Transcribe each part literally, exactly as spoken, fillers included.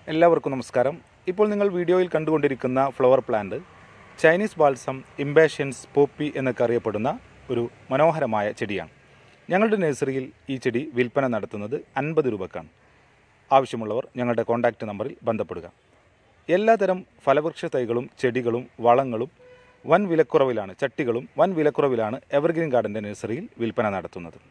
എല്ലാവർക്കും നമസ്കാരം. ഇപ്പോൾ നിങ്ങൾ വീഡിയോയിൽ കണ്ടുകൊണ്ടിരിക്കുന്ന flower plant Chinese balsam impatiens poppy എന്നൊക്കെ അറിയപ്പെടുന്ന ഒരു മനോഹരമായ ചെടിയാണ്. ഞങ്ങളുടെ നഴ്സറിയിൽ ഈ ചെടി വിൽപ്പന നടത്തുന്നത് അൻപത് രൂപക്കാണ്. ആവശ്യമുള്ളവർ ഞങ്ങളുടെ കോൺടാക്റ്റ് നമ്പറിൽ ബന്ധപ്പെടുക. എല്ലാതരം ഫലവൃക്ഷ തൈകളും ചെടികളും വളങ്ങളും വൻ വിലക്കുറവിലാണ് ചട്ടികളും വൻ വിലക്കുറവിലാണ് എവർഗ്രീൻ ഗാർഡൻ്റെ നഴ്സറിയിൽ വിൽപ്പന നടത്തുന്നത്.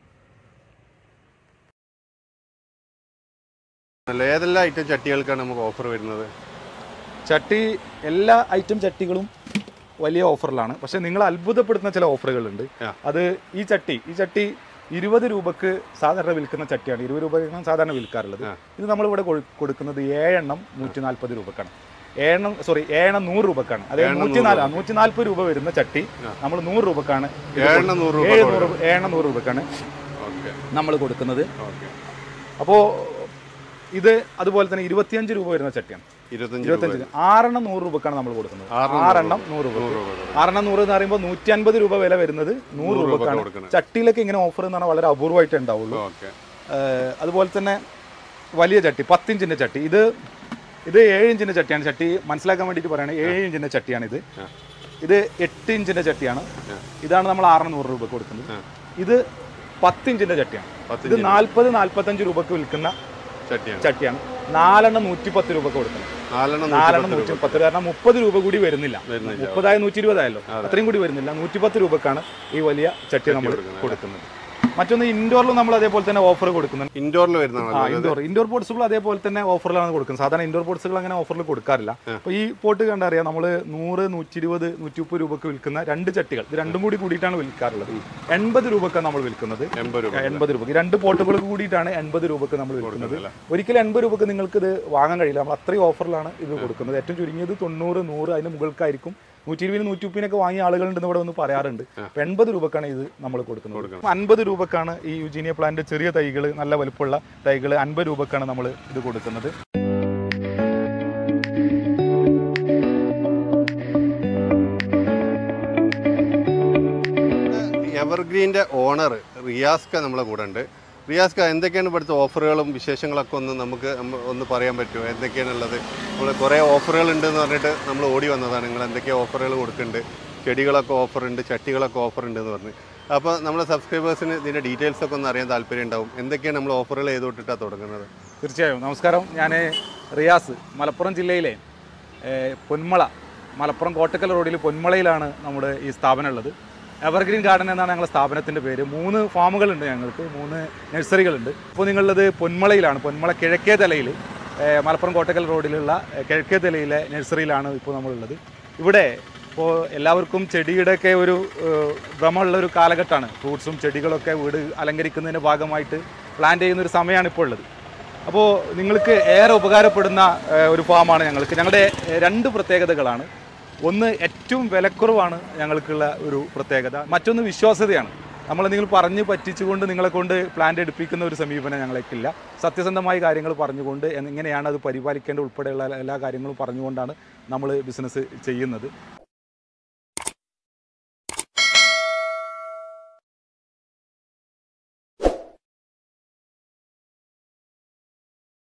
ഏതെല്ലാം ഐറ്റം ചട്ടികൾക്കാണ് നമുക്ക് ഓഫർ വരുന്നത്? ചട്ടി എല്ലാ ഐറ്റം ചട്ടികളും വലിയ ഓഫറിലാണ്. പക്ഷെ നിങ്ങൾ അത്ഭുതപ്പെടുത്തുന്ന ചില ഓഫറുകളുണ്ട്. അത് ഈ ചട്ടി ഈ ചട്ടി ഇരുപത് രൂപക്ക് സാധാരണ വിൽക്കുന്ന ചട്ടിയാണ്. ഇരുപത് രൂപയ്ക്കാണ് സാധാരണ വിൽക്കാറുള്ളത്. ഇത് നമ്മളിവിടെ കൊടുക്കുന്നത് ഏഴെണ്ണം നൂറ്റി നാൽപ്പത് രൂപക്കാണ്. ഏഴെണ്ണം സോറി ഏഴെണ്ണം നൂറ് രൂപക്കാണ്. അതായത് നൂറ്റി നാല് നൂറ്റി നാൽപ്പത് രൂപ വരുന്ന ചട്ടി നമ്മൾ നൂറ് രൂപക്കാണ് ഏഴെണ്ണം നൂറ് രൂപക്കാണ് നമ്മൾ കൊടുക്കുന്നത്. അപ്പോൾ ഇത് അതുപോലെ തന്നെ ഇരുപത്തിയഞ്ച് രൂപ വരുന്ന ചട്ടിയാണ്. ഇരുപത്തിയഞ്ച് ആറെണ്ണം നൂറ് രൂപക്കാണ് നമ്മൾ കൊടുക്കുന്നത്. ആറെണ്ണം നൂറ് രൂപ ആറെണ്ണം നൂറ് എന്ന് പറയുമ്പോൾ നൂറ്റി അൻപത് രൂപ വില വരുന്നത് നൂറ് രൂപക്കാണ്. ചട്ടിയിലൊക്കെ ഇങ്ങനെ ഓഫർ എന്ന് പറഞ്ഞാൽ വളരെ അപൂർവമായിട്ട് ഉണ്ടാവുള്ളൂ. അതുപോലെ തന്നെ വലിയ ചട്ടി പത്തിഞ്ചിന്റെ ചട്ടി ഇത് ഇത് ഏഴ് ഇഞ്ചിന്റെ ചട്ടിയാണ്. ചട്ടി മനസ്സിലാക്കാൻ വേണ്ടിയിട്ട് പറയുകയാണെങ്കിൽ ഏഴ് ഇഞ്ചിന്റെ ചട്ടിയാണ് ഇത്. ഇത് എട്ട് ഇഞ്ചിന്റെ ചട്ടിയാണ്. ഇതാണ് നമ്മൾ ആറെണ്ണം നൂറ് രൂപ കൊടുക്കുന്നത്. ഇത് പത്തിഞ്ചിന്റെ ചട്ടിയാണ്. ഇത് നാൽപ്പത് നാൽപ്പത്തഞ്ച് രൂപക്ക് വിൽക്കുന്ന ചട്ടിയാണ്. നാലെണ്ണം നൂറ്റി പത്ത് രൂപ കൊടുക്കണം. നാലെണ്ണം നൂറ്റി പത്ത് കാരണം മുപ്പത് രൂപ കൂടി വരുന്നില്ല. മുപ്പതായ നൂറ്റി ഇരുപതായല്ലോ, അത്രയും കൂടി വരുന്നില്ല. നൂറ്റി പത്ത് രൂപക്കാണ് ഈ വലിയ ചട്ടി നമ്മൾ കൊടുക്കുന്നത്. മറ്റൊന്ന് ഇൻഡോറിലും നമ്മൾ അതേപോലെ തന്നെ ഓഫർ കൊടുക്കുന്നുണ്ട്. ഇൻഡോറിൽ വരുന്ന ഇൻഡോർ ഇൻഡോർ പോട്ട്സുകൾ അതേപോലെ തന്നെ ഓഫറിലാണ് കൊടുക്കുന്നത്. സാധാരണ ഇൻഡോർ പോട്ട്സുകൾ അങ്ങനെ ഓഫറിൽ കൊടുക്കാറില്ല. അപ്പോൾ ഈ പോട്ട് കണ്ടറിയാം നമ്മൾ നൂറ് നൂറ്റി ഇരുപത് നൂറ്റി മുപ്പത് രൂപക്ക് വിൽക്കുന്ന രണ്ട് ചട്ടികൾ ഇത് രണ്ടും കൂടി കൂടിയിട്ടാണ് വിൽക്കാറുള്ളത്. എൺപത് രൂപക്കാണ് നമ്മൾ വിൽക്കുന്നത്. എൺപത് രൂപ രണ്ട് പോട്ടുകൾ കൂടിയിട്ടാണ് എൺപത് രൂപക്ക് നമ്മൾ വിൽക്കുന്നത്. ഒരിക്കലും എൺപത് രൂപക്ക് നിങ്ങൾക്ക് ഇത് വാങ്ങാൻ കഴിയില്ല. നമ്മൾ അത്രയും ഓഫറിലാണ് ഇത് കൊടുക്കുന്നത്. ഏറ്റവും ചുരുങ്ങിയത് തൊണ്ണൂറ് നൂറ് അതിന് മുകൾക്കായിരിക്കും. നൂറ്റി ഇരുപതിന് നൂറ്റി മുപ്പതിനൊക്കെ വാങ്ങിയ ആളുകളുണ്ടെന്ന് ഇവിടെ ഒന്ന് പറയാറുണ്ട്. എൺപത് രൂപക്കാണ് ഇത് നമ്മൾ കൊടുക്കുന്നത്. അൻപത് രൂപക്കാണ് ഈ യുജീനിയ പ്ലാന്റ് ചെറിയ തൈകൾ നല്ല വലുപ്പമുള്ള തൈകൾ അൻപത് രൂപക്കാണ് നമ്മൾ ഇത് കൊടുക്കുന്നത്. എവർഗ്രീൻ്റെ ഓണർ റിയാസ്ക നമ്മളെ കൂടെ ഉണ്ട്. റിയാസ്ക, എന്തൊക്കെയാണ് ഇവിടുത്തെ ഓഫറുകളും വിശേഷങ്ങളൊക്കെ ഒന്ന് നമുക്ക് ഒന്ന് പറയാൻ പറ്റുമോ? എന്തൊക്കെയാണുള്ളത്? നമ്മൾ കുറേ ഓഫറുകൾ ഉണ്ടെന്ന് പറഞ്ഞിട്ട് നമ്മൾ ഓടി വന്നതാണ്. നിങ്ങൾ എന്തൊക്കെ ഓഫറുകൾ കൊടുക്കുന്നുണ്ട്? ചെടികളൊക്കെ ഓഫറുണ്ട്, ചട്ടികളൊക്കെ ഓഫറുണ്ട് എന്ന് പറഞ്ഞ്. അപ്പോൾ നമ്മുടെ സബ്സ്ക്രൈബേഴ്സിന് ഇതിൻ്റെ ഡീറ്റെയിൽസ് ഒക്കെ ഒന്ന് അറിയാൻ താല്പര്യം ഉണ്ടാവും. എന്തൊക്കെയാണ് നമ്മൾ ഓഫറുകൾ ചെയ്തുകൊണ്ടിട്ടാണ് തുടങ്ങുന്നത്? തീർച്ചയായും. നമസ്കാരം, ഞാൻ റിയാസ്. മലപ്പുറം ജില്ലയിലെ പൊന്മള മലപ്പുറം കോട്ടക്കൽ റോഡിൽ പൊന്മളയിലാണ് നമ്മുടെ ഈ സ്ഥാപനം ഉള്ളത്. എവർഗ്രീൻ ഗാർഡൻ എന്നാണ് ഞങ്ങളുടെ സ്ഥാപനത്തിൻ്റെ പേര്. മൂന്ന് ഫാമുകളുണ്ട് ഞങ്ങൾക്ക്, മൂന്ന് നഴ്സറികളുണ്ട്. ഇപ്പോൾ നിങ്ങളുള്ളത് പൊന്മളയിലാണ്. പൊന്മള കിഴക്കേ തലയിൽ മലപ്പുറം കോട്ടക്കൽ റോഡിലുള്ള കിഴക്കേ തലയിലെ നഴ്സറിയിലാണ് ഇപ്പോൾ നമ്മളുള്ളത്. ഇവിടെ ഇപ്പോൾ എല്ലാവർക്കും ചെടിയുടെയൊക്കെ ഒരു ഭ്രമമുള്ള ഒരു കാലഘട്ടമാണ്. ഫ്രൂട്ട്സും ചെടികളൊക്കെ വീട് അലങ്കരിക്കുന്നതിൻ്റെ ഭാഗമായിട്ട് പ്ലാന്റ് ചെയ്യുന്നൊരു സമയമാണ് ഇപ്പോൾ ഉള്ളത്. അപ്പോൾ നിങ്ങൾക്ക് ഏറെ ഉപകാരപ്പെടുന്ന ഒരു ഫാമാണ് ഞങ്ങൾക്ക്. ഞങ്ങളുടെ രണ്ട് പ്രത്യേകതകളാണ്. ഒന്ന്, ഏറ്റവും വിലക്കുറവാണ് ഞങ്ങൾക്കുള്ള ഒരു പ്രത്യേകത. മറ്റൊന്ന് വിശ്വാസ്യതയാണ്. നമ്മളെന്തെങ്കിലും പറഞ്ഞ് പറ്റിച്ചുകൊണ്ട് നിങ്ങളെ കൊണ്ട് പ്ലാന്റ് എടുപ്പിക്കുന്ന ഒരു സമീപനം ഞങ്ങൾക്കില്ല. സത്യസന്ധമായ കാര്യങ്ങൾ പറഞ്ഞുകൊണ്ട് എങ്ങനെയാണ് അത് പരിപാലിക്കേണ്ട ഉൾപ്പെടെയുള്ള എല്ലാ കാര്യങ്ങളും പറഞ്ഞുകൊണ്ടാണ് നമ്മൾ ബിസിനസ് ചെയ്യുന്നത്.